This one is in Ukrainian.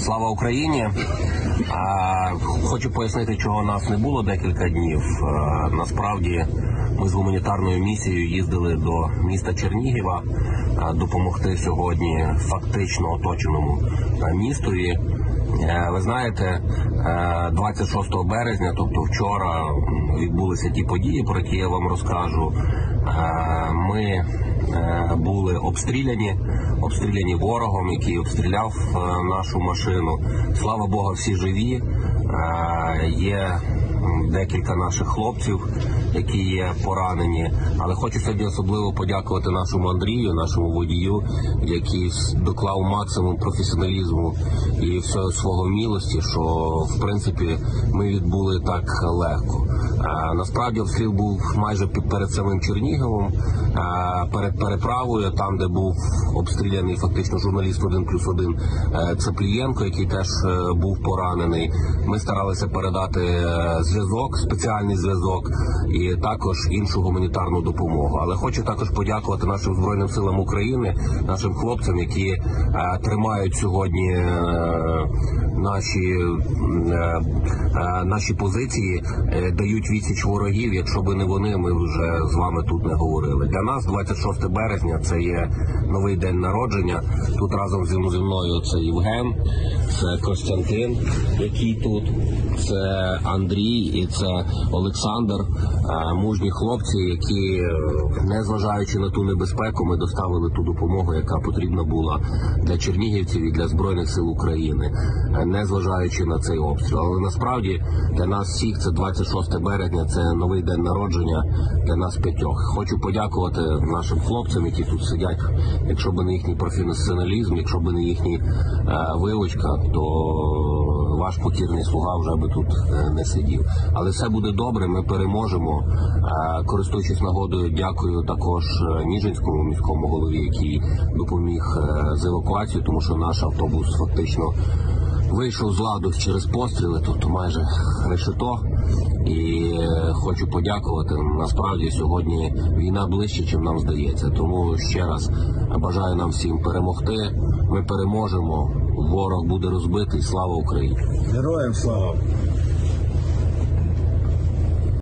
Слава Україні! Хочу пояснити, чого нас не було декілька днів. Насправді ми з гуманітарною місією їздили до міста Чернігова допомогти сьогодні фактично оточеному містові. Ви знаєте, 26 березня, тобто вчора, відбулися ті події, про які я вам розкажу. Ми були обстріляні ворогом, який обстріляв нашу машину. Слава Богу, всі живі. Є декілька наших хлопців, які є поранені. Але хочу сьогодні особливо подякувати нашому Андрію, нашому водію, який доклав максимум професіоналізму і всього свого вмілості, що, в принципі, ми відбули так легко. Насправді обстріл був майже перед самим Черніговом, перед переправою, там, де був обстріляний фактично журналіст 1+1 Цеплієнко, який теж був поранений. Ми старалися передати зв'язок, спеціальний зв'язок і також іншу гуманітарну допомогу. Але хочу також подякувати нашим Збройним силам України, нашим хлопцям, які тримають сьогодні наші позиції, дають відсіч ворогів. Якщо б не вони, ми вже з вами тут не говорили. Для нас 26 березня – це є новий день народження. Тут разом зі мною це Євген, це Костянтин, який тут, це Андрій і це Олександр. Мужні хлопці, які, незважаючи на ту небезпеку, ми доставили ту допомогу, яка потрібна була для чернігівців і для Збройних сил України, незважаючи на цей обстріл. Але насправді для нас всіх це 26 березня, це новий день народження для нас п'ятьох. Хочу подякувати нашим хлопцям, які тут сидять. Якщо б не їхній професіоналізм, якщо б не їхній вилучка, то ваш покірний слуга вже би тут не сидів. Але все буде добре, ми переможемо. Користуючись нагодою, дякую також Ніжинському міському голові, який допоміг з евакуацією, тому що наш автобус фактично вийшов з ладу через постріли, тобто майже решето. І хочу подякувати. Насправді сьогодні війна ближче, чим нам здається. Тому ще раз бажаю нам всім перемогти. Ми переможемо. Ворог буде розбитий. Слава Україні! Героям слава!